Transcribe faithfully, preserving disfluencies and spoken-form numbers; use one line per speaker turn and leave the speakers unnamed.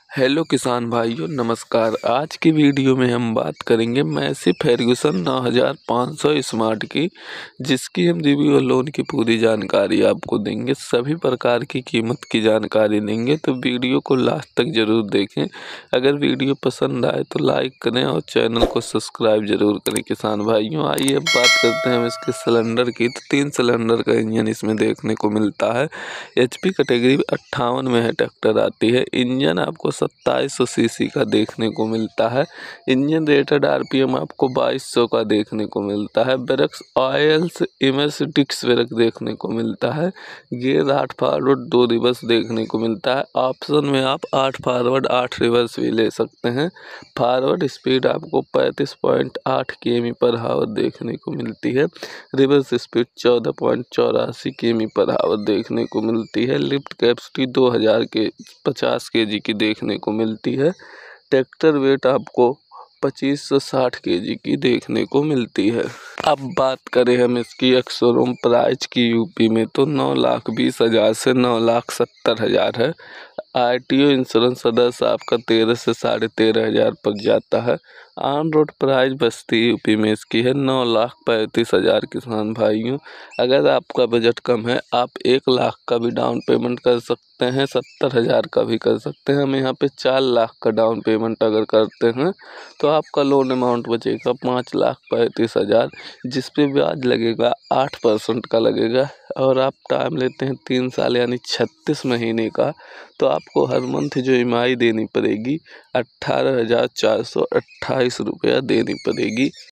Hello किसान भाइयों, नमस्कार। आज की वीडियो में हम बात करेंगे मैसी फर्ग्यूसन नौ हज़ार पाँच सौ स्मार्ट की, जिसकी हम रिव्यू और लोन की पूरी जानकारी आपको देंगे। सभी प्रकार की कीमत की जानकारी देंगे, तो वीडियो को लास्ट तक ज़रूर देखें। अगर वीडियो पसंद आए तो लाइक करें और चैनल को सब्सक्राइब ज़रूर करें। किसान भाइयों, आइए अब बात करते हैं हम इसके सिलेंडर की। तो तीन सिलेंडर का इंजन इसमें देखने को मिलता है। एच पी कैटेगरी अट्ठावन में है ट्रैक्टर आती है। इंजन आपको सत्ताईस सौ सीसी का देखने को मिलता है। इंजन रेटेड आरपीएम आपको बाईस सौ का देखने को मिलता है। Brakes oils immersed disc brake देखने को मिलता है। गियर आठ फॉरवर्ड दो रिवर्स देखने को मिलता है। ऑप्शन में आप आठ फॉरवर्ड आठ रिवर्स भी ले सकते हैं। फॉरवर्ड स्पीड आपको पैंतीस पॉइंट आठ किमी पर हावर देखने को मिलती है। रिवर्स स्पीड चौदह पॉइंट चौरासी किमी पर हावर देखने को मिलती है। लिफ्ट कैपेसिटी दो हज़ार के पचास के जी की देखने को मिलती है। ट्रैक्टर वेट आपको पच्चीस सौ साठ के जी की देखने को मिलती है। अब बात करें हम इसकी एक्स-शोरूम प्राइस की यूपी में, तो नौ लाख बीस हज़ार से नौ लाख सत्तर हज़ार है। आरटीओ इंश्योरेंस सदस्य आपका तेरह से साढ़े तेरह हज़ार पर जाता है। On road price Basti UP में इसकी है नौ लाख पैंतीस हज़ार। किसान भाइयों, अगर आपका बजट कम है, आप एक लाख का भी डाउन पेमेंट कर सकते हैं, सत्तर हज़ार का भी कर सकते हैं। हम यहाँ पे चार लाख का डाउन पेमेंट अगर करते हैं तो आपका लोन अमाउंट बचेगा पाँच लाख पैंतीस हज़ार, जिस पे ब्याज लगेगा आठ परसेंट का लगेगा। और आप टाइम लेते हैं तीन साल यानी छत्तीस महीने का, तो आपको हर मंथ जो ई एम आई देनी पड़ेगी अट्ठारह हज़ार चार सौ अट्ठाईस रुपया देनी पड़ेगी।